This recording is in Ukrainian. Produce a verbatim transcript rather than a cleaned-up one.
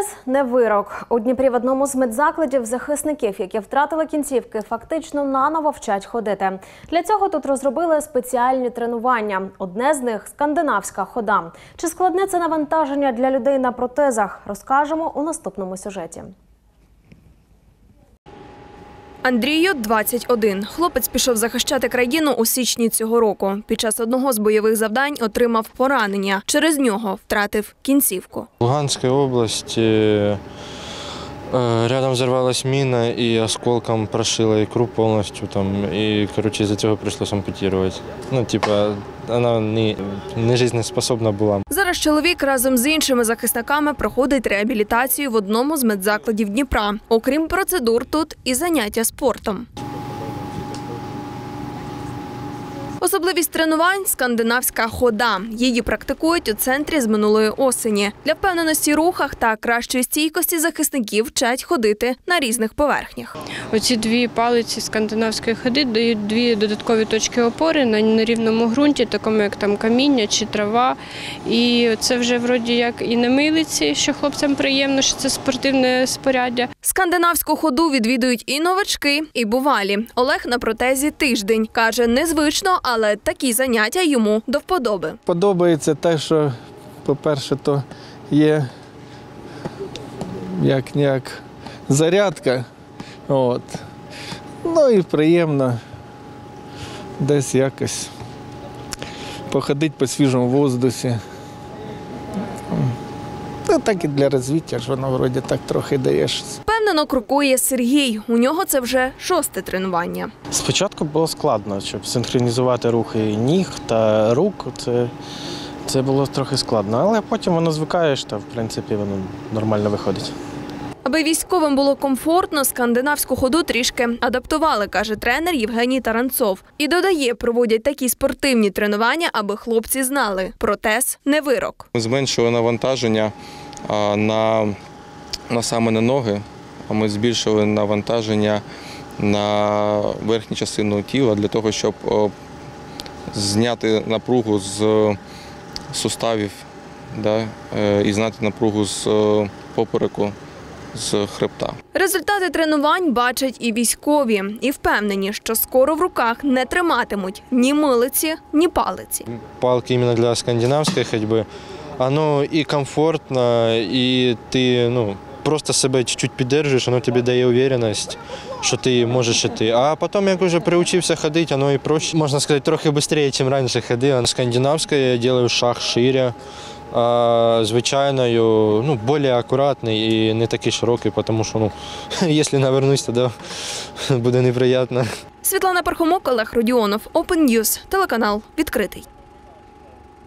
Протез – не вирок. У Дніпрі в одному з медзакладів захисників, які втратили кінцівки, фактично наново вчать ходити. Для цього тут розробили спеціальні тренування. Одне з них – скандинавська хода. Чи складне це навантаження для людей на протезах, розкажемо у наступному сюжеті. Андрію – двадцять один. Хлопець пішов захищати країну у січні цього року. Під час одного з бойових завдань отримав поранення. Через нього втратив кінцівку. В Луганській області рядом взорвалась міна і осколком прошила ікру повністю. Там, і, коротше, з-за цього прийшлося ампутувати. Ну, типа, вона не, не життєспособна була. Зараз чоловік разом з іншими захисниками проходить реабілітацію в одному з медзакладів Дніпра. Окрім процедур, тут і заняття спортом. Особливість тренувань – скандинавська хода. Її практикують у центрі з минулої осені. Для впевненості в рухах та кращої стійкості захисників вчать ходити на різних поверхнях. Оці дві палиці скандинавської ходи дають дві додаткові точки опори на нерівному ґрунті, такому як там каміння чи трава. І це вже вроді як і на милиці, що хлопцям приємно, що це спортивне спорядження. Скандинавську ходу відвідують і новачки, і бувалі. Олег на протезі тиждень. Каже, незвично, але такі заняття йому до вподоби. Подобається те, що, по-перше, то є як-ніяк зарядка. От. Ну і приємно десь якось походити по свіжому воздусі. Ну, так і для розвиття ж воно вроді так трохи дає щось. Впевнено крокує Сергій. У нього це вже шосте тренування. Спочатку було складно, щоб синхронізувати рухи ніг та рук. Це, це було трохи складно, але потім воно звикаєш, та в принципі воно нормально виходить. Аби військовим було комфортно, скандинавську ходу трішки адаптували, каже тренер Євгеній Таранцов. І додає, проводять такі спортивні тренування, аби хлопці знали – протез – не вирок. Ми зменшили навантаження на, на саме на ноги, а ми збільшили навантаження на верхню частину тіла для того, щоб зняти напругу з суставів, да, і зняти напругу з попереку, з хребта. Результати тренувань бачать і військові. І впевнені, що скоро в руках не триматимуть ні милиці, ні палиці. Палки іменно для скандинавської ходьби, воно і комфортно, і ти ну, просто себе чуть-чуть підтримуєш, воно тобі дає впевненість, що ти можеш йти. А потім, як вже приучився ходити, воно і проще, можна сказати, трохи швидше, ніж раніше ходив. Скандинавська я роблю шаг шире. А звичайною, ну, більш акуратний і не такий широкий, тому що, ну, якщо навернусь, тоді буде неприємно. Світлана Пархомок, Олег Родіонов, Open News, телеканал «Відкритий».